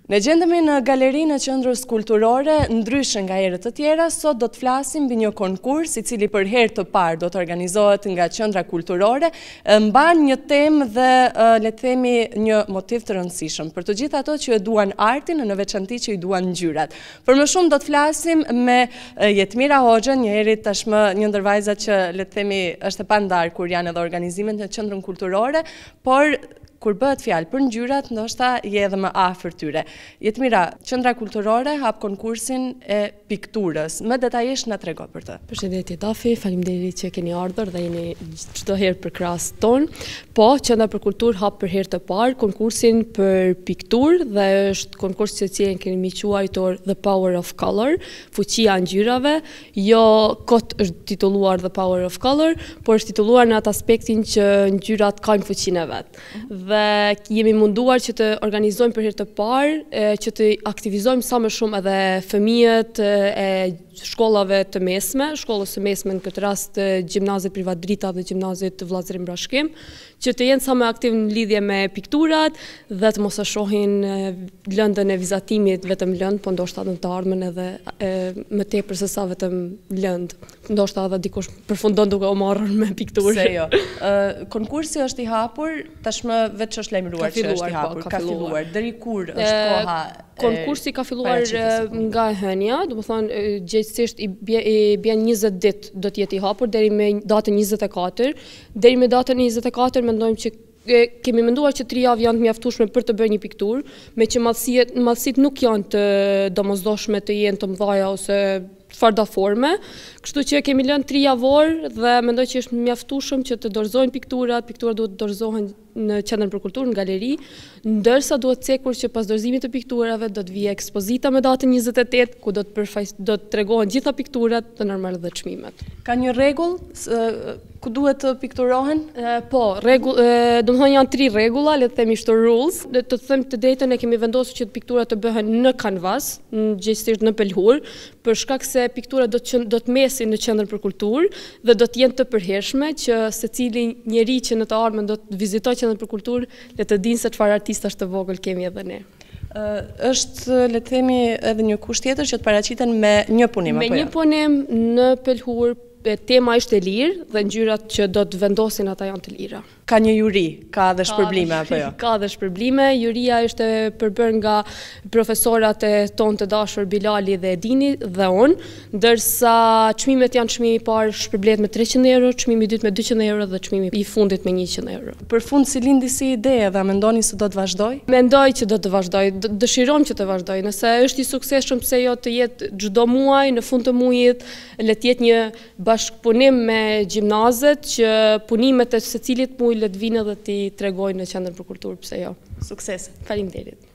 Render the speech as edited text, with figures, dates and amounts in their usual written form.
Ne gjendemi në galerinë e qendrës kulturore, ndryshe nga herët të tjera, sot do të flasim mbi një konkurs i cili për herë të parë do të organizohet nga qendra kulturore, mban një temë dhe le të themi një motiv të rëndësishëm për të gjithë ato që e duan artin, në veçanti që i duan ngjyrat. Për më shumë do të flasim me Jetmira Hoxhën, një herë tashmë një ndër vajzat që le të themi është e pandar kur janë edhe organizimet në qendrën kulturore, por kur bëhet fjalë për ngjyrat, ndoshta je edhe më afër tyre. Jetmira, qendra kulturore hap konkursin e pikturës. Më detajisht na trego për të. Përshëndetje Dafi, faleminderit që keni ardhur dhe jeni çdo herë për krahas ton. Po, qendra për kulturë hap për herë të parë konkursin për pikturë dhe është konkurs që cilin kemi quajtur The Power of Color, fuqia e ngjyrave. Jo kot është titulluar The Power of Color, por është titulluar në atë aspektin që ngjyrat kanë fuqinë e vet. Dhe jemi munduar që të organizojmë për herë të parë, që të aktivizojmë sa më shumë edhe fëmijët e shkollave të mesme, shkollës së mesme në këtë rast gjimnazit Privat Drita dhe gjimnazit Vllazërim Brashkim, që të jenë sa më aktiv në lidhje me pikturat dhe të mos e shohin lëndën e vizatimit vetëm lëndë, po ndoshta në të ardhmen edhe më tepër se sa vetëm lëndë. Ndoshta edhe dikush përfundon duke u marrë me pikturë. Se jo. Konkursi është i hapur, tashmë vetë është lajmëruar që është i hapur, ka filluar. Deri kur është koha? Konkursi ka filluar nga e hënia, domethënë gjithsesi i bën 20 ditë do të jetë i hapur deri me datën 24. Deri me datën 24 mendojmë që kemi menduar që 3 javë janë të mjaftueshme për të bërë një pikturë, me që madhësitë nuk janë të domosdoshme të jenë të mëdha ose çfarëdo forme, kështu që kemi lënë 3 javor dhe mendoj që është mjaftueshëm që të dorëzojnë pikturat duhet të dorëzohen në qendrën për kulturë, në galeri, ndërsa duhet cekur që pas dorëzimit të pikturave do të vijë ekspozita me datën 28, ku do të tregohen gjitha pikturat dhe normal dhe çmimet. Ka një rregull ku duhet të pikturohen? Po, domethënë janë 3 rregulla, le të themi shto rules. Të them të drejtën, ne kemi vendosur që pikturat të bëhen në kanvas, gjithsesi në pelhur, për shkak se pikturat do të mesin në qendrën për kulturë dhe do të jenë të përhershme që secili njeri që në të ardhmen do të vizitojë qendrën për kulturë le të dinë se çfarë artistash të vogël kemi edhe ne. Është le të themi edhe një kusht tjetër që të paraqiten me një punim apo jo? Me një punim në pelhur, tema është e lirë dhe ngjyrat që do të vendosin ata janë të lira. Ka një juri, ka dhe shpërblime apo jo? Ka dhe shpërblime, juria është përbërë nga profesorat e tonë të dashur Bilali dhe Edini dhe unë, ndërsa çmimet janë çmimi i parë shpërblet me 300 euro, çmimi i dytë me 200 euro dhe çmimi i fundit me 100 euro. Për fund si lindi si ide dhe mendoni se do të vazhdoj? Mendoj që do të vazhdoj, dëshirojmë që të vazhdoj. Nëse është i suksesshëm, pse jo të jetë çdo muaj, në fund të muajit, le të jetë një bashkëpunim me gjimnazet që punimet e secilit muaj le të vinë dhe t'i tregojnë në qendrën për kulturë, pse jo. Sukses. Faleminderit.